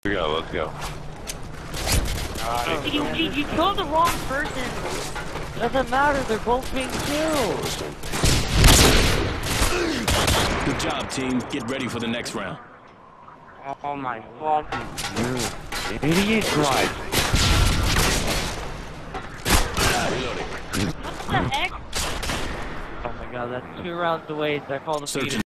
Let's go. You killed the wrong person. Doesn't matter, they're both being killed. Good job, team. Get ready for the next round. Oh my fucking You idiot drive. What the heck? Oh my god, that's 2 rounds away, so I called the Search